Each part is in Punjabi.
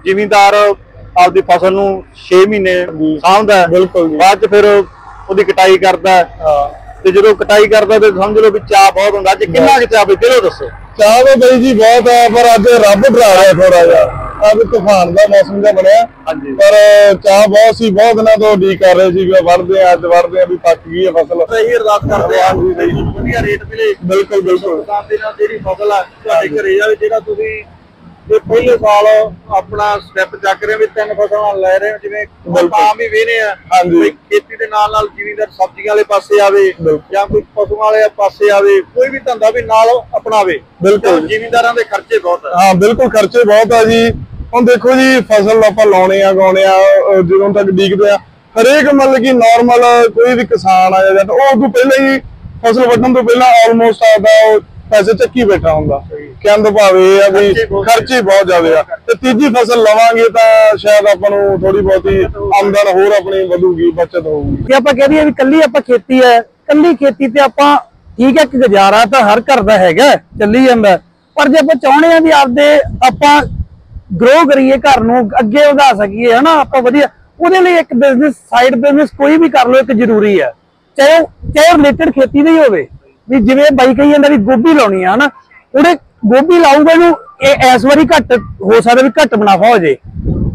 ਜ਼ਿਮੀਂਦਾਰ ਆਪਦੀ ਫਸਲ ਨੂੰ 6 ਮਹੀਨੇ ਸਾਂਭਦਾ ਹੈ, बिल्कुल जी। बाद फिर ਉਹਦੀ ਕਟਾਈ ਕਰਦਾ है ਤੇ ਜਦੋਂ ਕਟਾਈ ਕਰਦਾ ਤੇ ਸਮਝ ਲਓ ਵੀ ਚਾਹ ਬਹੁਤ ਹੁੰਦਾ। ਅੱਜ ਕਿੰਨਾ ਕੁ ਚਾਹ ਬਈ ਦਿਲੋਂ ਦੱਸੋ। ਚਾਹ तो बई जी बहुत है, पर अज रब डरा रहा थोड़ा जिहा अब तूफान का मौसम जिहा बनया, पर चाह बहुत सी बहुत दिनों तो उਡੀਕ कर रहे सी वढ़दे अज वढ़दे भी पक गई है फसल। ਸਹੀ ਅਰਦਾਸ ਕਰਦੇ ਆ ਵਧੀਆ ਰੇਟ ਮਿਲੇ। बिल्कुल बिल्कुल ਦੁਕਾਨ ਦੇ ਨਾਲ ਜਿਹੜੀ ਫਸਲ ਆ ਤੁਹਾਡੇ ਘਰੇ ਜਾਵੇ, ਜਿਹੜਾ ਤੁਸੀਂ ਇਹ ਪਹਿਲੇ ਸਾਲ ਆਪਣਾ ਸਟੈਪ ਚੱਕ ਰਹੇ ਵੀ 3 ਫਸਲਾਂ ਲੈ ਰਹੇ ਹੋ, ਜਿਵੇਂ ਆਮ ਹੀ ਵੇਨੇ ਆ ਕੋਈ ਖੇਤੀ ਦੇ ਨਾਲ ਨਾਲ ਜ਼ਿਮੀਂਦਾਰ ਸਬਜ਼ੀਆਂ ਵਾਲੇ ਪਾਸੇ ਆਵੇ ਜਾਂ ਕੋਈ ਪਸ਼ੂਆਂ ਵਾਲੇ ਪਾਸੇ ਆਵੇ, ਕੋਈ ਵੀ ਧੰਦਾ ਵੀ ਨਾਲ ਅਪਣਾਵੇ। बिल्कुल ਜ਼ਿਮੀਂਦਾਰਾਂ ਦੇ ਖਰਚੇ ਬਹੁਤ ਆ। हाँ बिल्कुल खर्चे बहुत है जी। ਹੁਣ देखो जी फसल ਆਪਾਂ ਲਾਉਣੇ ਆ ਗਾਉਣੇ ਆ ਜਦੋਂ ਤੱਕ ਡੀਕਦੇ ਆ ਹਰੇਕ ਮਤਲਬ ਕਿ ਨਾਰਮਲ ਕੋਈ ਵੀ ਕਿਸਾਨ ਆ ਜਾਂ ਉਹ ਤੋਂ ਪਹਿਲਾਂ ਹੀ ਫਸਲ ਵੱਢਣ ਤੋਂ ਪਹਿਲਾਂ ਆਲਮੋਸਟ ਆਦਾ ਉਹ ਪੈਸੇ ਚੱਕੀ ਬੈਠਾ ਹੁੰਦਾ। ਕਹਿੰਦਾ ਭਾਵੇਂ ਇਹ ਆ ਵੀ ਖਰਚੇ ਬਹੁਤ ਜ਼ਿਆਦਾ ਆ ਤੇ ਤੀਜੀ ਫਸਲ ਲਵਾਂਗੇ ਤਾਂ ਸ਼ਾਇਦ ਆਪਾਂ ਨੂੰ ਥੋੜੀ ਬਹੁਤੀ ਆਮਦਨ ਹੋਰ ਆਪਣੀ ਵਧੂਗੀ, ਬਚਤ ਹੋਊਗੀ। ਜੇ ਆਪਾਂ ਕਹਿ ਦਈਏ ਵੀ ਕੱਲੀ ਆਪਾਂ ਖੇਤੀ ਹੈ, ਕੱਲੀ ਖੇਤੀ ਤੇ ਆਪਾਂ ਠੀਕ ਹੈ ਕਿ ਗੁਜ਼ਾਰਾ ਤਾਂ ਹਰ ਘਰ ਦਾ ਹੈਗਾ, ਚੱਲੀ ਜਾਂਦਾ, ਪਰ ਜੇ ਆਪਾਂ ਚਾਹੁੰਦੇ ਆ ਵੀ ਆਪਦੇ ਆਪਾਂ ਗਰੋ ਕਰੀਏ, ਘਰ ਨੂੰ ਅੱਗੇ ਵਧਾ ਸਕੀਏ ਹਨਾ, ਆਪਾਂ ਵਧੀਆ, ਉਹਦੇ ਲਈ ਇੱਕ ਬਿਜ਼ਨਸ ਸਾਈਡ ਬਿਜ਼ਨਸ ਕੋਈ ਵੀ ਕਰ ਲਓ ਇੱਕ ਜ਼ਰੂਰੀ ਹੈ, ਚਾਹੇ ਰਿਲੇਟਡ ਖੇਤੀ ਨਹੀਂ ਹੋਵੇ। ਵੀ ਜਿਵੇਂ ਬਾਈ ਕਹੀ ਜਾਂਦਾ ਵੀ ਗੋਭੀ ਲਾਉਣੀ ਆ ਹਨਾ, ਉਹਦੇ ਗੋਭੀ ਲਾਊਗਾ ਇਹਨੂੰ ਇਸ ਵਾਰੀ ਘੱਟ ਹੋ ਸਕਦਾ ਵੀ ਘੱਟ ਮੁਨਾਫਾ ਹੋ ਜੇ,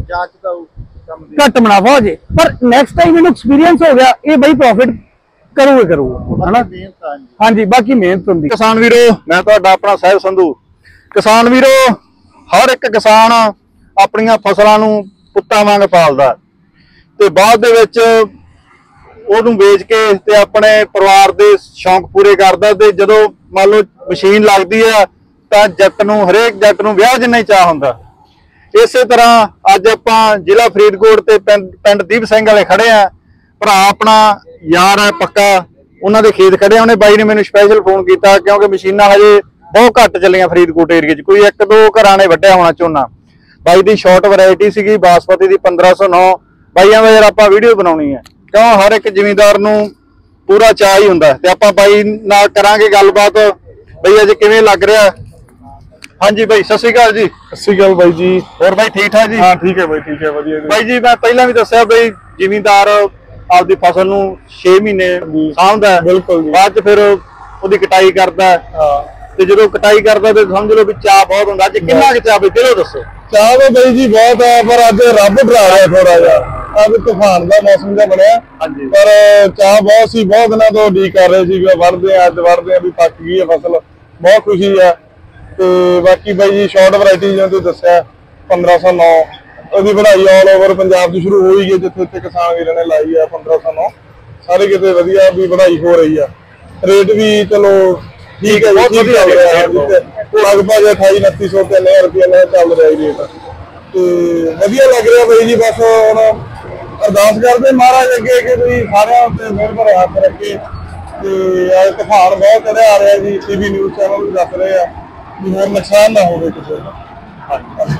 ਘੱਟ ਮੁਨਾਫਾ ਹੋ ਜੇ, ਪਰ ਨੈਕਸਟ ਟਾਈਮ ਇਹਨੂੰ ਐਕਸਪੀਰੀਅੰਸ ਹੋ ਗਿਆ ਇਹ ਬਾਈ ਪ੍ਰੋਫਿਟ ਕਰੂਗਾ ਹਨਾ। ਹਾਂਜੀ ਬਾਕੀ ਮਿਹਨਤ ਹੁੰਦੀ। ਕਿਸਾਨ ਵੀਰੋ, ਮੈਂ ਤੁਹਾਡਾ ਆਪਣਾ ਸਾਹਿਬ ਸੰਧੂ। ਕਿਸਾਨ ਵੀਰੋ, ਹਰ ਇੱਕ ਕਿਸਾਨ ਆਪਣੀਆਂ ਫਸਲਾਂ ਨੂੰ ਪੁੱਤਾਂ ਵਾਂਗ ਪਾਲਦਾ ਤੇ ਬਾਅਦ ਦੇ ਵਿੱਚ ਉਹਨੂੰ ਵੇਚ ਕੇ ਤੇ ਆਪਣੇ ਪਰਿਵਾਰ ਦੇ ਸ਼ੌਂਕ ਪੂਰੇ ਕਰਦਾ। ਤੇ ਜਦੋਂ ਮੰਨ ਲਓ ਮਸ਼ੀਨ ਲੱਗਦੀ ਆ ਤਾਂ ਜੱਟ ਨੂੰ, ਹਰੇਕ ਜੱਟ ਨੂੰ ਵਿਆਹ ਜਿੰਨਾ ਹੀ ਚਾਹ ਹੁੰਦਾ। ਇਸੇ ਤਰ੍ਹਾਂ ਅੱਜ ਆਪਾਂ ਜ਼ਿਲ੍ਹਾ ਫਰੀਦਕੋਟ ਤੇ ਪਿੰਡ ਦੀਪ ਸਿੰਘ ਵਾਲੇ ਖੜੇ ਆ। ਭਰਾ ਆਪਣਾ ਯਾਰ ਹੈ ਪੱਕਾ, ਉਹਨਾਂ ਦੇ ਖੇਤ ਖੜੇ ਆ। ਉਹਨੇ ਬਾਈ ਨੇ ਮੈਨੂੰ ਸਪੈਸ਼ਲ ਫੋਨ ਕੀਤਾ ਕਿਉਂਕਿ ਮਸ਼ੀਨਾਂ ਹਜੇ ਬਹੁਤ ਘੱਟ ਚੱਲੀਆਂ ਫਰੀਦਕੋਟ ਏਰੀਏ 'ਚ, ਕੋਈ 1-2 ਘਰਾਂ ਨੇ ਵੱਢਿਆ ਹੋਣਾ ਝੋਨਾ। ਬਾਈ ਦੀ ਸ਼ਾਰਟ ਵੈਰਾਈਟੀ ਸੀਗੀ ਬਾਸਪਤੀ ਦੀ 1509। ਬਾਈਆਂ ਦਾ ਯਾਰ ਆਪਾਂ ਵੀਡੀਓ ਬਣਾਉਣੀ ਹੈ ਕਿਉਂ ਹਰ ਇੱਕ ਜ਼ਿਮੀਂਦਾਰ ਨੂੰ ਪੂਰਾ ਚਾਅ ਹੀ ਹੁੰਦਾ ਤੇ ਆਪਾਂ ਬਾਈ ਨਾਲ ਕਰਾਂਗੇ ਗੱਲਬਾਤ। ਬਈ ਅੱਜ ਕਿਵੇਂ ਲੱਗ ਰਿਹਾ? ਹਾਂਜੀ ਬਾਈ ਸਤਿ ਸ਼੍ਰੀ ਅਕਾਲ ਜੀ। ਸਤਿ ਸ਼੍ਰੀ ਅਕਾਲ ਬਾਈ ਜੀ। ਹੋਰ ਬਾਈ ਠੀਕ ਠਾਕ ਜੀ? ਹਾਂ ਠੀਕ ਹੈ ਬਾਈ, ਠੀਕ ਹੈ, ਵਧੀਆ ਬਾਈ ਜੀ। ਮੈਂ ਪਹਿਲਾਂ ਵੀ ਦੱਸਿਆ ਬਈ ਜ਼ਿਮੀਂਦਾਰ ਆਪਦੀ ਫਸਲ ਨੂੰ 6 ਮਹੀਨੇ ਸਾਂਭਦਾ ਹੈ, ਬਿਲਕੁਲ ਜੀ। ਬਾਅਦ ਚ ਫਿਰ ਉਹਦੀ ਕਟਾਈ ਕਰਦਾ ਤੇ ਜਦੋਂ ਕਟਾਈ ਕਰਦਾ ਤੇ ਸਮਝ ਲਓ ਵੀ ਚਾਹ ਬਹੁਤ ਹੁੰਦਾ। ਅੱਜ ਕਿੰਨਾ ਕੁ ਚਾਹ ਬਈ ਦਿਲੋਂ ਦੱਸੋ। ਚਾਹ तो बई जी बहुत है, पर अज रब डरा रहा थोड़ा जिहा अब तूफान का मौसम जिहा बनया, पर चाह बहुत सी बहुत दिनों तो उਡੀਕ कर रहे सी वढ़दे अज वढ़दे भी पक गई है फसल, बहुत खुशी है। तो बाकी बई जी शॉर्ट वैरायटी जिवें तुसीं दस्सिया 1509 ਉਹਦੀ बढ़ाई ऑल ओवर पंजाब तो शुरू हो ही गई, जिथे जिथे किसान वीरां ने लाई है 1509 सारे किते वधिया भी बढ़ाई हो रही है। रेट भी चलो ठीक है, बहुत ਵਧੀਆ ਚੱਲ ਰਿਹਾ, लगभग 2800-2900 3000 रुपये ਨਾਲ ਚੱਲ ਰਿਹਾ ਰੇਟ ਤੇ ਵਧੀਆ ਲੱਗ ਰਿਹਾ ਬਈ ਜੀ। ਬਸ ਹੁਣ ਅਰਦਾਸ ਕਰਦੇ ਮਹਾਰਾਜ ਅੱਗੇ ਕਿ ਤੁਸੀਂ ਸਾਰਿਆਂ ਉੱਤੇ ਮਿਹਰ ਭਰੇ ਹੱਥ ਰੱਖੇ ਤੇ ਅੱਜ ਤੂਫਾਨ ਬਹੁਤ ਚੜਿਆ ਆ ਰਿਹਾ ਜੀ। ਟੀਵੀ ਨਿਊਜ਼ ਚੈਨਲ ਵੀ ਦੱਸ ਰਹੇ ਆ ਵੀ ਹੋਰ ਨੁਕਸਾਨ ਨਾ ਹੋਵੇ ਕਿਸੇ ਦਾ।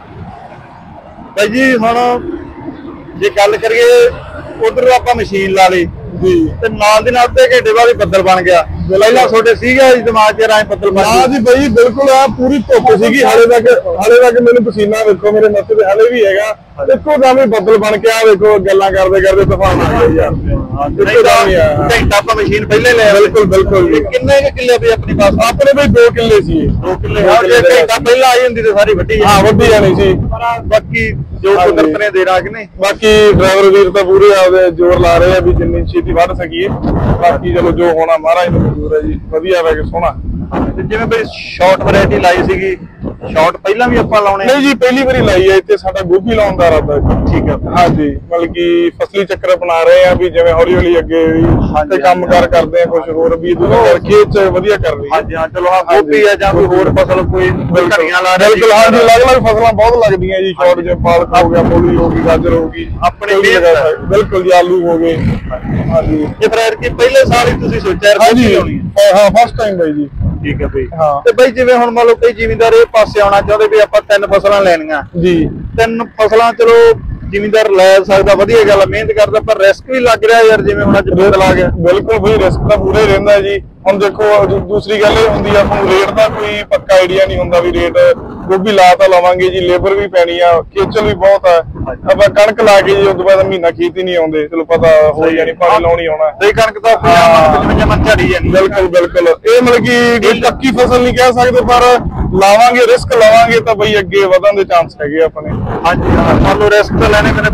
ਬਾਈ ਜੀ ਹੁਣ ਜੇ ਗੱਲ ਕਰੀਏ ਉਧਰ ਆਪਾਂ ਮਸ਼ੀਨ ਲਾ ਲਈ ਜੀ ਤੇ ਨਾਲ ਦੀ ਨਾਲ ਅੱਧੇ ਘੰਟੇ ਬਾਅਦ ਬੱਦਲ ਬਣ ਗਿਆ। ਪਹਿਲਾਂ ਤੁਹਾਡੇ ਸੀਗਾ ਜੀ ਦਿਮਾਗ 'ਚ ਰਾਏ ਬੱਦਲ ਬਣ ਗਿਆ? ਜੀ ਬਈ ਬਿਲਕੁਲ ਆ ਪੂਰੀ ਧੁੱਪ ਸੀਗੀ, ਹਾਲੇ ਤੱਕ ਮੈਨੂੰ ਪਸੀਨਾ ਵੇਖੋ ਮੇਰੇ ਨੱਕ ਤੇ ਹਾਲੇ ਵੀ ਹੈਗਾ। ਇੱਕੋ ਦਮ ਹੀ ਬੱਦਲ ਬਣ ਕੇ ਆ ਵੇਖੋ, ਗੱਲਾਂ ਕਰਦੇ ਕਰਦੇ ਤੂਫਾਨ ਆ ਗਿਆ ਯਾਰ। ਘੰਟਾ ਆਪਾਂ ਮਸ਼ੀਨ ਪਹਿਲੇ ਲੈ ਬਿਲਕੁਲ ਬਿਲਕੁਲ। ਕਿੰਨੇ ਕੁ ਕਿੱਲੇ ਵੀ ਆਪਣੀ ਪਾਸ? ਆਪਣੇ ਬਈ 2 ਕਿੱਲੇ ਸੀ। 2 ਕਿੱਲੇ ਘੰਟਾ ਪਹਿਲਾਂ ਆਈ ਹੁੰਦੀ ਤੇ ਸਾਰੀ ਵੱਡੀ ਵੱਡੀ ਜਾਣੀ ਸੀ। ਬਾਕੀ ਜੋ ਕੁਦਰਤ ਨੇ ਦੇ ਰਾਗ ਨੇ, ਬਾਕੀ ਡਰਾਈਵਰ ਵੀਰ ਤਾਂ ਪੂਰੇ ਆਪਦੇ ਜ਼ੋਰ ਲਾ ਰਹੇ ਆ ਵੀ ਜਿੰਨੀ ਛੇਤੀ ਵੱਢ ਸਕੀਏ। ਬਾਕੀ ਚਲੋ ਜੋ ਹੋਣਾ ਮਹਾਰਾਜ ਨੂੰ ਮਨਜ਼ੂਰ ਹੈ ਜੀ। ਵਧੀਆ ਵੈ ਕੇ ਸੋਹਣਾ। ਜਿਵੇਂ ਬਈ ਸ਼ਾਰਟ ਵੈਰਾਈਟੀ ਲਾਈ ਸੀਗੀ, ਸ਼ਾਰਟ ਪਹਿਲਾਂ ਵੀ ਆਪਾਂ ਲਾਉਣੇ? ਨਹੀਂ ਜੀ ਪਹਿਲੀ ਵਾਰੀ ਲਾਈ ਹੈ ਇੱਥੇ। ਸਾਡਾ ਗੋਭੀ ਲਾਉਣ ਦਾ ਇਰਾਦਾ ਹੈ। ਠੀਕ ਹੈ। ਹਾਂਜੀ ਮਤਲਬ ਕਿ ਫਸਲੀ ਚੱਕਰ ਅਪਣਾ ਰਹੇ ਆ ਵੀ ਜਿਵੇਂ ਹੌਲੀ ਹੌਲੀ ਅੱਗੇ ਵੀ ਤੇ ਕੰਮ ਕਰਦੇ ਆ, ਕੁਝ ਹੋਰ ਵੀ ਖੇਤ ਚ ਵਧੀਆ ਕਰ ਰਹੀ। ਹਾਂਜੀ ਹਾਂ ਚਲੋ ਹਾਂ ਗੋਭੀ ਆ ਜਾਂ ਕੋਈ ਹੋਰ ਫਸਲ ਕੋਈ ਘੜੀਆਂ ਲਾ ਰਹੇ? ਬਿਲਕੁਲ ਹਾਂਜੀ, ਅਲੱਗ-ਅਲੱਗ ਫਸਲਾਂ ਬਹੁਤ ਲੱਗਦੀਆਂ ਜੀ। ਸ਼ਾਰਟ ਜਿਵੇਂ ਪਾਲਕ ਹੋ ਗਿਆ, ਮੂਲੀ ਹੋ ਗਈ, ਗਾਜਰ ਹੋ ਗਈ, ਆਪਣੇ ਬਿਲਕੁਲ ਜੀ, ਆਲੂ ਹੋ ਗਏ। ਹਾਂਜੀ ਇਹ ਫਿਰ ਕਿ ਪਹਿਲੇ ਸਾਲ ਹੀ ਤੁਸੀਂ ਸੋਚਿਆ ਹਾਂਜੀ ਹਾਂ ਫਸਟ ਟਾਈਮ ਬਾਈ ਜੀ। ਠੀਕ ਹੈ ਬਈ। ਤੇ ਬਈ ਜਿਵੇਂ ਹੁਣ ਮੰਨ ਲਓ ਕਈ ਜ਼ਿਮੀਂਦਾਰ ਇਹ ਪਾਸੇ ਆਉਣਾ ਚਾਹੁੰਦੇ ਵੀ ਆਪਾਂ 3 ਫਸਲਾਂ ਲੈਣੀਆਂ ਜੀ। 3 ਫਸਲਾਂ ਚਲੋ ਜ਼ਿਮੀਂਦਾਰ ਲੈ ਸਕਦਾ, ਵਧੀਆ ਗੱਲ, ਮਿਹਨਤ ਕਰਦਾ, ਪਰ ਰਿਸਕ ਵੀ ਲੱਗ ਰਿਹਾ ਯਾਰ। ਜਿਵੇਂ ਹੁਣ ਅੱਜ ਬੱਦਲ ਆ ਗਿਆ। ਬਿਲਕੁਲ ਬਈ ਰਿਸਕ ਤਾਂ ਪੂਰਾ ਹੀ ਰਹਿੰਦਾ ਜੀ। ਹੁਣ ਦੇਖੋ ਦੂਸਰੀ ਗੱਲ ਇਹ ਹੁੰਦੀ ਆ, ਆਪਾਂ ਨੂੰ ਰੇਟ ਦਾ ਕੋਈ ਪੱਕਾ ਆਈਡੀਆ ਨਹੀਂ ਹੁੰਦਾ ਵੀ ਰੇਟ ਗੋਭੀ ਲਾ ਤਾਂ ਲਵਾਂਗੇ ਜੀ, ਲੇਬਰ ਵੀ ਪੈਣੀ ਆ, ਖੇਚਲ ਵੀ ਬਹੁਤ ਆ। ਆਪਾਂ ਕਣਕ ਲਾ ਕੇ ਜੀ ਉਸ ਤੋਂ ਬਾਅਦ ਮਹੀਨਾ ਖੇਤ ਹੀ ਨਹੀਂ ਆਉਂਦੇ, ਚਲੋ ਪਤਾ ਹੋ ਜਾਣੀ ਪਾਣੀ ਲਾਉਣੀ ਆਉਣਾ ਤੇ ਕਣਕ ਦਾ ਜਮਨ ਝੜੀ ਜਾਣੀ। ਬਿਲਕੁਲ ਬਿਲਕੁਲ, ਇਹ ਮਤਲਬ ਕਿ ਕੋਈ ਪੱਕੀ ਫਸਲ ਨਹੀਂ ਕਹਿ ਸਕਦੇ, ਪਰ ਲਾਵਾਂਗੇ ਰਿਸਕ ਲਵਾਂਗੇ ਤਾਂ ਬਈ ਅੱਗੇ ਵਧਣ ਦੇ ਚਾਂਸ ਹੈਗੇ ਆਪਣੇ। ਹਾਂਜੀ ਹਾਂ, ਮੰਨ ਲਓ ਰਿਸਕ ਤਾਂ ਲੈਣੇ ਪੈਣੇ,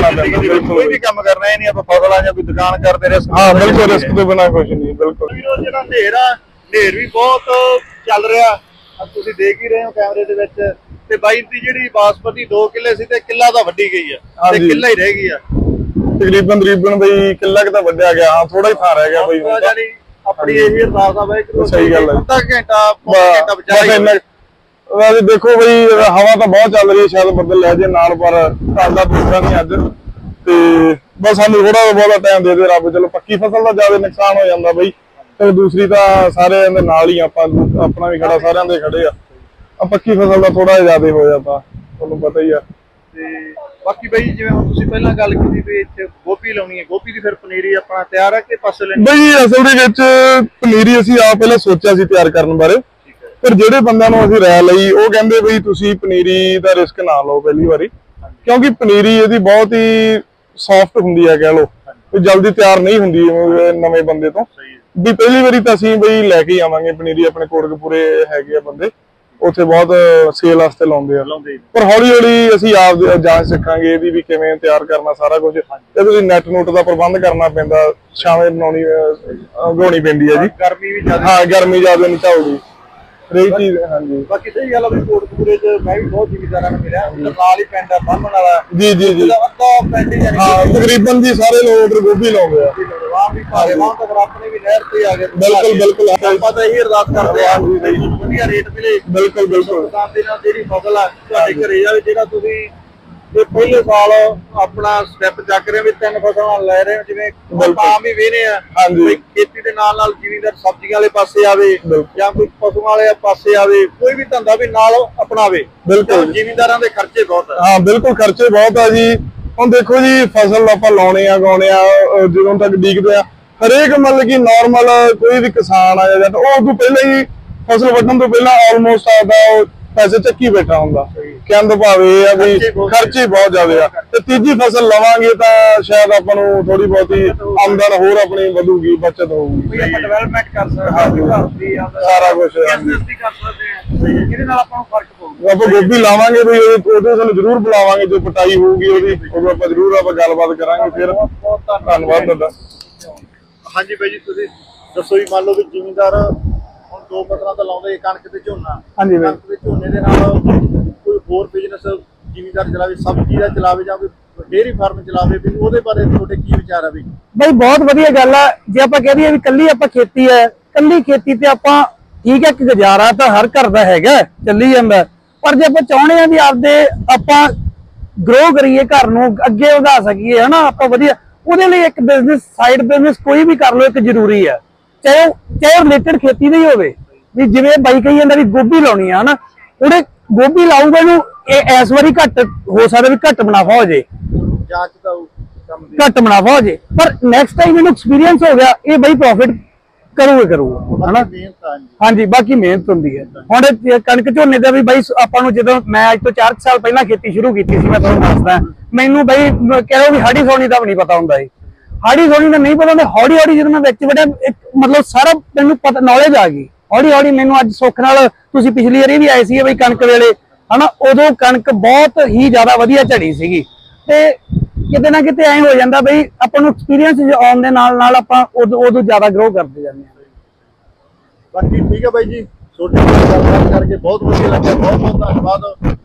ਕੋਈ ਵੀ ਕੰਮ ਕਰਨਾ ਇਹ ਨਹੀਂ ਆਪਾਂ ਫਸਲਾਂ ਜਾਂ ਕੋਈ ਦੁਕਾਨ ਕਰਦੇ ਰਿਸਕ। ਹਾਂ ਬਿਲਕੁਲ, ਰਿਸਕ ਤੋਂ ਬਿਨਾਂ ਕੁਝ ਨਹੀਂ। ਬਿਲਕੁਲ ਜਿਹੜਾ ਹਨੇਰ ਵੀ ਬਹੁਤ ਚੱਲ ਰਿਹਾ, ਤੁਸੀਂ ਦੇਖ ਹੀ ਰਹੇ ਹੋ ਕੈਮਰੇ ਦੇ ਵਿੱਚ। ਤੇ ਬਾਈ ਦੀ ਜਿਹੜੀ ਬਾਸਮਤੀ 2 ਕਿੱਲੇ ਸੀ ਤੇ ਕਿੱਲਾ ਤਾਂ ਵੱਢੀ ਗਈ ਆ ਤੇ ਕਿੱਲਾ ਹੀ ਰਹਿ ਗਈ ਆ ਤਕਰੀਬਨ ਬਈ ਕਿੱਲਾ ਕਿ ਤਾਂ ਵੱਢਿਆ ਗਿਆ। ਹਾਂ ਥੋੜਾ ਹੀ ਥਾਂ ਰਹਿ ਗਿਆ ਬਈ। ਯਾਨੀ ਆਪਣੀ ਇਹ ਅਰਦਾਸ ਆ ਬਾਈ, ਸਹੀ ਗੱਲ ਹੈ। ਅੱਧਾ ਘੰਟਾ ਬਚਾਇਆ। ਵੈਸੇ ਦੇਖੋ ਬਈ ਹਵਾ ਤਾਂ ਬਹੁਤ ਚੱਲ ਰਹੀ ਹੈ, ਸ਼ਾਇਦ ਬੱਦਲ ਲੈ ਜੇ ਨਾਲ, ਪਰ ਚੱਲਦਾ ਦੂਸਰਾ ਨਹੀਂ ਅੱਜ। ਤੇ ਬਸ ਸਾਨੂੰ ਥੋੜਾ ਬਹੁਤਾ ਟਾਈਮ ਦੇ ਦੇ ਰੱਬ। ਚਲੋ ਪੱਕੀ ਫਸਲ ਦਾ ਜ਼ਿਆਦਾ ਨੁਕਸਾਨ ਹੋ ਜਾਂਦਾ ਬਈ, ਤੇ ਦੂਸਰੀ ਤਾਂ ਸਾਰਿਆਂ ਦੇ ਨਾਲ ਹੀ ਆਪਾਂ, ਆਪਣਾ ਵੀ ਖੜਾ, ਸਾਰਿਆਂ ਦੇ ਖੜੇ ਆ। ਪੱਕੀ ਫਸਲ ਦਾ ਥੋੜਾ ਜ਼ਿਆਦਾ ਹੋ ਜਾਂਦਾ, ਤੁਹਾਨੂੰ ਪਤਾ ਹੀ ਆ। ਤੇ ਬਾਕੀ ਬਈ ਜਿਵੇਂ ਹੁਣ ਤੁਸੀਂ ਪਹਿਲਾਂ ਗੱਲ ਕੀਤੀ ਵੀ ਇੱਥੇ ਗੋਭੀ ਲਾਉਣੀ ਹੈ, ਗੋਭੀ ਦੀ ਫਿਰ ਪਨੀਰੀ ਆਪਣਾ ਤਿਆਰ ਹੈ ਕਿ ਪਾਸੇ ਲੈਣੀ? ਬਈ ਅਸਲ ਦੇ ਵਿੱਚ ਪਨੀਰੀ ਅਸੀਂ ਆਪ ਪਹਿਲਾਂ ਸੋਚਿਆ ਸੀ ਤਿਆਰ ਕਰਨ ਬਾਰੇ, ਪਰ ਜਿਹੜੇ ਬੰਦਿਆਂ ਨੂੰ ਅਸੀਂ ਰਾਇ ਲਈ ਉਹ ਕਹਿੰਦੇ ਬਈ ਤੁਸੀਂ ਪਨੀਰੀ ਦਾ ਰਿਸਕ ਨਾ ਲਓ ਪਹਿਲੀ ਵਾਰੀ, ਕਿਉਂਕਿ ਪਨੀਰੀ ਇਹਦੀ ਬਹੁਤ ਹੀ ਸੌਫਟ ਹੁੰਦੀ ਹੈ, ਕਹਿ ਲਓ ਜਲਦੀ ਤਿਆਰ ਨਹੀਂ ਹੁੰਦੀ ਨਵੇਂ ਬੰਦੇ ਤੋਂ। ਵੀ ਪਹਿਲੀ ਵਾਰੀ ਤਾਂ ਅਸੀਂ ਬਈ ਲੈ ਕੇ ਆਵਾਂਗੇ ਪਨੀਰੀ, ਆਪਣੇ ਕੋਟਕਪੂਰੇ ਹੈਗੇ ਆ ਬੰਦੇ, ਉੱਥੇ ਬਹੁਤ ਸੇਲ ਵਾਸਤੇ ਲਾਉਂਦੇ ਆ, ਪਰ ਹੌਲੀ ਹੌਲੀ ਅਸੀਂ ਆਪ ਜਾਂਚ ਸਿੱਖਾਂਗੇ ਇਹਦੀ ਵੀ ਕਿਵੇਂ ਤਿਆਰ ਕਰਨਾ ਸਾਰਾ ਕੁਝ। ਤੇ ਤੁਸੀਂ ਨੈਟ ਨੂਟ ਦਾ ਪ੍ਰਬੰਧ ਕਰਨਾ ਪੈਂਦਾ, ਛਾਵੇਂ ਬਣਾਉਣੀ ਉਗਾਉਣੀ ਪੈਂਦੀ ਹੈ ਜੀ। ਗਰਮੀ ਵੀ ਜ਼ਿਆਦਾ, ਹਾਂ ਗਰਮੀ ਜ਼ਿਆਦਾ ਨਹੀਂ ਝਾਉਗੀ ਹਰੇਕ ਚੀਜ਼। ਹਾਂਜੀ ਬਾਕੀ ਸਹੀ ਗੱਲ ਆ ਵੀ ਕੋਟਕਪੂਰੇ ਚ ਮੈਂ ਵੀ ਬਹੁਤ ਜ਼ਿਮੀਦਾਰਾਂ ਨੂੰ ਮਿਲਿਆ, ਨਾਲ ਹੀ ਪਿੰਡ ਆ ਬੰਨਣ ਵਾਲਾ। ਜੀ ਜੀ ਜੀ, ਅੱਧਾ ਪਿੰਡ ਹੀ ਹਾਂ ਤਕਰੀਬਨ ਜੀ ਸਾਰੇ ਲੋਕ ਉਧਰ ਗੋਭੀ ਲਾਉਂਦੇ ਆ। ਵਾਹ ਵੀ ਭਾਰੇ ਵਾਹ ਤਾਂ ਆਪਣੇ ਵੀ ਨਹਿਰ ਤੇ ਆ ਗਏ। ਬਿਲਕੁਲ ਬਿਲਕੁਲ, ਆਪਾਂ ਤਾਂ ਇਹੀ ਅਰਦਾਸ ਕਰਦੇ ਆ ਵਧੀਆ ਰੇਟ ਮਿਲੇ। ਬਿਲਕੁਲ ਬਿਲਕੁਲ, ਦੁਕਾਨ ਦੇ ਨਾਲ ਜਿਹੜੀ ਫਸਲ ਆ ਤੁਹਾਡੇ ਘਰੇ ਜਾਵੇ, ਜਿਹੜਾ ਤੁਸੀਂ ਇਹ ਪਹਿਲੇ ਸਾਲ ਆਪਣਾ ਸਟੈਪ ਚੱਕ ਰਹੇ ਹੋ ਵੀ 3 ਫਸਲਾਂ ਲੈ ਰਹੇ ਹੋ, ਜਿਵੇਂ ਆਪਾਂ ਵੀ ਵੇਹਨੇ ਆ ਹਾਂਜੀ ਖੇਤੀ ਦੇ ਨਾਲ ਨਾਲ ਜ਼ਿਮੀਂਦਾਰ ਸਬਜ਼ੀਆਂ ਵਾਲੇ ਪਾਸੇ ਆਵੇ ਜਾਂ ਕੋਈ ਪਸ਼ੂਆਂ ਵਾਲੇ ਪਾਸੇ ਆਵੇ, ਕੋਈ ਵੀ ਧੰਦਾ ਵੀ ਨਾਲ ਅਪਣਾਵੇ। ਬਿਲਕੁਲ, ਜ਼ਿਮੀਂਦਾਰਾਂ ਦੇ ਖਰਚੇ ਬਹੁਤ ਆ। ਹਾਂ ਬਿਲਕੁਲ, ਖਰਚੇ ਬਹੁਤ ਆ ਜੀ। ਹੁਣ ਦੇਖੋ ਜੀ ਫਸਲ ਆਪਾਂ ਲਾਉਣੇ ਆ ਗਾਉਣੇ ਆ, ਜਦੋਂ ਤੱਕ ਡੀਕਦੇ ਆ ਹਰੇਕ ਮਤਲਬ ਕਿ ਨਾਰਮਲ ਕੋਈ ਵੀ ਕਿਸਾਨ ਆ ਜਾਂ ਉਹ ਤੋਂ ਪਹਿਲਾਂ ਹੀ ਫਸਲ ਵੱਢਣ ਤੋਂ ਪਹਿਲਾਂ ਆਲਮੋਸਟ ਆਦਾ ਪੈਸੇ ਚੱਕੀ ਬੈਠਾ ਹੁੰਦਾ। ਕਹਿਣ ਦਾ ਭਾਵ ਇਹ ਆ ਵੀ ਖਰਚੇ ਬਹੁਤ ਜ਼ਿਆਦਾ ਆ, ਤੇ ਤੀਜੀ ਫਸਲ ਲਵਾਂਗੇ ਤਾਂ ਸ਼ਾਇਦ ਆਪਾਂ ਨੂੰ ਥੋੜੀ ਬਹੁਤੀ ਆਮਦਨ ਹੋਰ ਆਪਣੀ ਵਧੂਗੀ, ਬਚਤ ਹੋਊਗੀ, ਆਪਾਂ ਡਿਵੈਲਪਮੈਂਟ ਕਰ ਸਕਦੇ ਹਾਂ, ਸਾਰਾ ਕੁਝ ਬਿਜ਼ਨਸ ਵੀ ਕਰ ਸਕਦੇ ਹਾਂ, ਜਿਹਦੇ ਨਾਲ ਆਪਾਂ ਨੂੰ ਫਰਕ ਪਊਗਾ। ਆਪਾਂ ਗੋਭੀ ਲਾਵਾਂਗੇ ਵੀ ਉਹਦੇ ਸਾਨੂੰ ਜ਼ਰੂਰ ਬੁਲਾਵਾਂਗੇ, ਜੋ ਪਟਾਈ ਹੋਊਗੀ ਉਹਦੀ ਉਦੋਂ ਆਪਾਂ ਜ਼ਰੂਰ ਆਪਾਂ ਗੱਲਬਾਤ ਕਰਾਂਗੇ। ਫਿਰ ਬਹੁਤ ਧੰਨਵਾਦ ਤੁਹਾਡਾ। ਹਾਂਜੀ ਬਾਈ ਜੀ, ਤੁਸੀਂ ਦੱਸੋ ਜੀ, ਮੰਨ ਲਓ ਵੀ ਜ਼ਿਮੀਂਦਾਰ ਹੁਣ 2 ਫਸਲਾਂ ਤਾਂ ਲਾਉਂਦੇ, ਕਣਕ ਤੇ ਝੋਨਾ। ਹਾਂਜੀ ਬਾਈ, ਕਣਕ ਤੇ ਝੋਨੇ ਦੇ ਨਾਲ ਕੋਈ ਹੋਰ ਬਿਜ਼ਨਸ ਜ਼ਿਮੀਂਦਾਰ ਚਲਾਵੇ, ਸਬਜ਼ੀ ਦਾ ਚਲਾਵੇ ਜਾਂ ਕੋਈ ਡੇਅਰੀ ਫਾਰਮ ਚਲਾਵੇ, ਵੀ ਉਹਦੇ ਬਾਰੇ ਤੁਹਾਡੇ ਕੀ ਵਿਚਾਰ ਆ? ਵੀ ਬਾਈ ਬਹੁਤ ਵਧੀਆ ਗੱਲ ਆ। ਜੇ ਆਪਾਂ ਕਹਿ ਦਈਏ ਵੀ ਕੱਲੀ ਆਪਾਂ ਖੇਤੀ ਹੈ, ਕੱਲੀ ਖੇਤੀ ਤੇ ਆਪਾਂ ਠੀਕ ਹੈ ਕਿ ਗੁਜ਼ਾਰਾ ਤਾਂ ਹਰ ਘਰ ਦਾ ਹੈਗਾ, ਚੱਲੀ ਜਾਂਦਾ, ਪਰ ਜੇ ਆਪਾਂ ਚਾਹੁੰਦੇ ਆ ਵੀ ਆਪਦੇ ਆਪਾਂ ਗਰੋ ਕਰੀਏ, ਘਰ ਨੂੰ ਅੱਗੇ ਵਧਾ ਸਕੀਏ, ਹਨਾ, ਆਪਾਂ ਵਧੀਆ, ਉਹਦੇ ਲਈ ਇੱਕ ਬਿਜ਼ਨਸ, ਸਾਈਡ ਬਿਜ਼ਨਸ ਕੋਈ ਵੀ ਕਰ ਲਓ, ਇੱਕ ਜ਼ਰੂਰੀ ਆ, ਚਾਹੇ ਰਿਲੇਟਡ ਖੇਤੀ ਦਾ ਹੀ ਹੋਵੇ। ਵੀ ਜਿਵੇਂ ਬਾਈ ਕਹੀ ਜਾਂਦਾ ਵੀ ਗੋਭੀ ਲਾਉਣੀ ਆ, ਹਨਾ, ਉਹਦੇ ਗੋਭੀ ਲਾਊਗਾ ਇਹਨੂੰ ਇਸ ਵਾਰੀ ਘੱਟ ਹੋ ਸਕਦਾ ਵੀ ਘੱਟ ਮੁਨਾਫਾ ਹੋ ਜੇ, ਜਾਂਚ ਦਾ ਕੰਮ ਦੀ ਘੱਟ ਮੁਨਾਫਾ ਹੋ ਜੇ, ਪਰ ਨੈਕਸਟ ਟਾਈਮ ਇਹਨੂੰ ਐਕਸਪੀਰੀਅੰਸ ਹੋ ਗਿਆ, ਇਹ ਬਾਈ ਪ੍ਰੋਫਿਟ ਕਰੂਗਾ, ਹਨਾ। ਹਾਂਜੀ, ਬਾਕੀ ਮਿਹਨਤ ਹੁੰਦੀ ਹੈ। ਹੁਣ ਕਣਕ ਝੋਨੇ ਦਾ ਵੀ ਬਾਈ ਆਪਾਂ ਨੂੰ, ਜਦੋਂ ਮੈਂ ਅੱਜ ਤੋਂ 4 ਸਾਲ ਪਹਿਲਾਂ ਖੇਤੀ ਸ਼ੁਰੂ ਕੀਤੀ ਸੀ, ਮੈਂ ਤੁਹਾਨੂੰ ਦੱਸਦਾ, ਮੈਨੂੰ ਬਾਈ ਕਹਿ ਲਓ ਵੀ ਹਾੜੀ ਸੋਣੀ ਦਾ ਵੀ ਨਹੀਂ ਪਤਾ ਹੁੰਦਾ ਸੀ, ਹਾੜੀ ਸੋਣੀ ਦਾ ਨਹੀਂ ਪਤਾ ਹੁੰਦਾ। ਹੌਲੀ ਹੌਲੀ ਜਦੋਂ ਮੈਂ ਵਿੱਚ ਵੜਿਆ, ਮਤਲਬ ਸਾਰਾ ਮੈਨੂੰ ਪਤਾ, ਨੌਲੇਜ ਆ ਗਈ ਹੌਲੀ ਹੌਲੀ ਮੈਨੂੰ। ਅੱਜ ਸੁੱਖ ਨਾਲ ਤੁਸੀਂ ਪਿਛਲੀ ਵਾਰੀ ਵੀ ਆਏ ਸੀ ਬਈ ਕਣਕ ਵੇਲੇ, ਹਨਾ, ਉਦੋਂ ਕਣਕ ਬਹੁਤ ਹੀ ਜ਼ਿਆਦਾ ਵਧੀਆ ਝੜੀ ਸੀਗੀ, ਤੇ ਕਿਤੇ ਨਾ ਕਿਤੇ ਐਂ ਹੋ ਜਾਂਦਾ ਬਈ ਆਪਾਂ ਨੂੰ ਐਕਸਪੀਰੀਅੰਸ ਆਉਣ ਦੇ ਨਾਲ ਨਾਲ ਆਪਾਂ ਉਦੋਂ ਜ਼ਿਆਦਾ ਗਰੋ ਕਰਦੇ ਜਾਂਦੇ ਹਾਂ। ਬਾਕੀ ਠੀਕ ਹੈ ਬਾਈ ਜੀ, ਤੁਹਾਡੇ ਨਾਲ ਗੱਲਬਾਤ ਕਰਕੇ ਬਹੁਤ ਵਧੀਆ ਲੱਗਿਆ, ਬਹੁਤ ਬਹੁਤ ਧੰਨਵਾਦ।